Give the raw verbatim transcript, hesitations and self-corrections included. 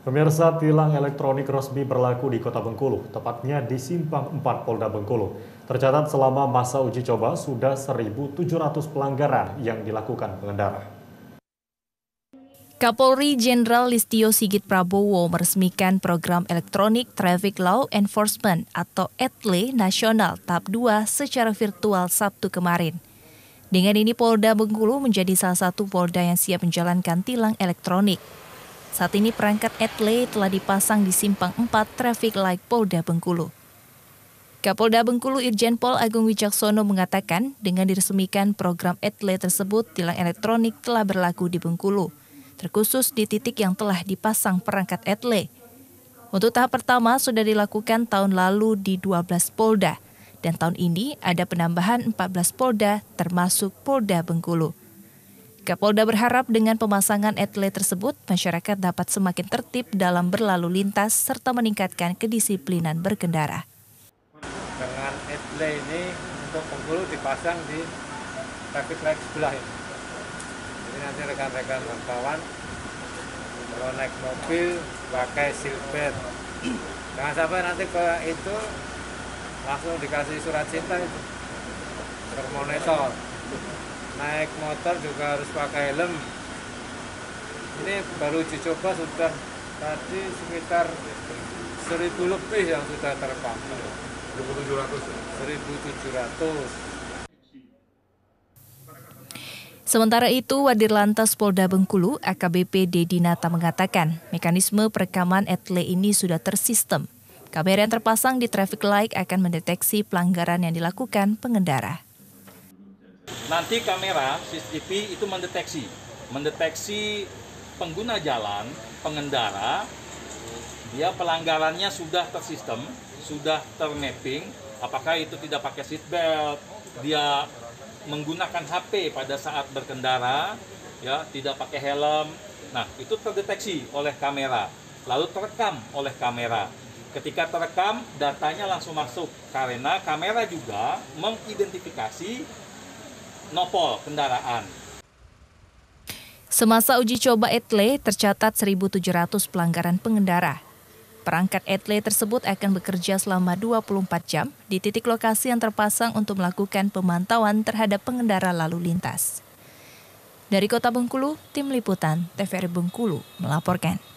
Pemirsa, tilang elektronik resmi berlaku di Kota Bengkulu, tepatnya di Simpang empat Polda Bengkulu. Tercatat selama masa uji coba sudah seribu tujuh ratus pelanggaran yang dilakukan pengendara. Kapolri Jenderal Listio Sigit Prabowo meresmikan program Electronic Traffic Law Enforcement atau E T L E nasional tahap dua secara virtual Sabtu kemarin. Dengan ini Polda Bengkulu menjadi salah satu Polda yang siap menjalankan tilang elektronik. Saat ini perangkat E T L E telah dipasang di Simpang empat Traffic Light Polda Bengkulu. Kapolda Bengkulu Irjen Pol Agung Wicaksono mengatakan dengan diresmikan program E T L E tersebut tilang elektronik telah berlaku di Bengkulu, terkhusus di titik yang telah dipasang perangkat E T L E. Untuk tahap pertama sudah dilakukan tahun lalu di dua belas Polda, dan tahun ini ada penambahan empat belas Polda termasuk Polda Bengkulu. Kapolda berharap dengan pemasangan E T L E tersebut, masyarakat dapat semakin tertib dalam berlalu lintas serta meningkatkan kedisiplinan berkendara. Dengan E T L E ini untuk Bengkulu dipasang di traffic light sebelah ini. Jadi nanti rekan-rekan wartawan kalau naik mobil pakai seatbelt. Jangan sampai nanti ke itu langsung dikasih surat cinta itu termonitor. Naik motor juga harus pakai helm. Ini baru uji coba sudah tadi sekitar seribu lebih yang sudah terekam. seribu tujuh ratus. seribu tujuh ratus. Sementara itu, Wadir Lantas Polda Bengkulu, A K B P Dedi Nata mengatakan, mekanisme perekaman E T L E ini sudah tersistem. Kamera yang terpasang di traffic light akan mendeteksi pelanggaran yang dilakukan pengendara. Nanti kamera C C T V itu mendeteksi, mendeteksi pengguna jalan, pengendara, dia pelanggarannya sudah tersistem, sudah termapping, apakah itu tidak pakai seatbelt, dia menggunakan H P pada saat berkendara, ya tidak pakai helm. Nah, itu terdeteksi oleh kamera, lalu terekam oleh kamera. Ketika terekam, datanya langsung masuk karena kamera juga mengidentifikasi nopol kendaraan. Semasa uji coba E T L E tercatat seribu tujuh ratus pelanggaran pengendara. Perangkat E T L E tersebut akan bekerja selama dua puluh empat jam di titik lokasi yang terpasang untuk melakukan pemantauan terhadap pengendara lalu lintas. Dari Kota Bengkulu, Tim Liputan T V R I Bengkulu melaporkan.